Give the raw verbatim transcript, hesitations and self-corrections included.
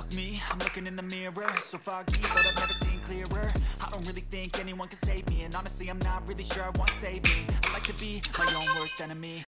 Fuck me, I'm looking in the mirror, so foggy, but I've never seen clearer. I don't really think anyone can save me, and honestly I'm not really sure I want saving. I like to be my own worst enemy.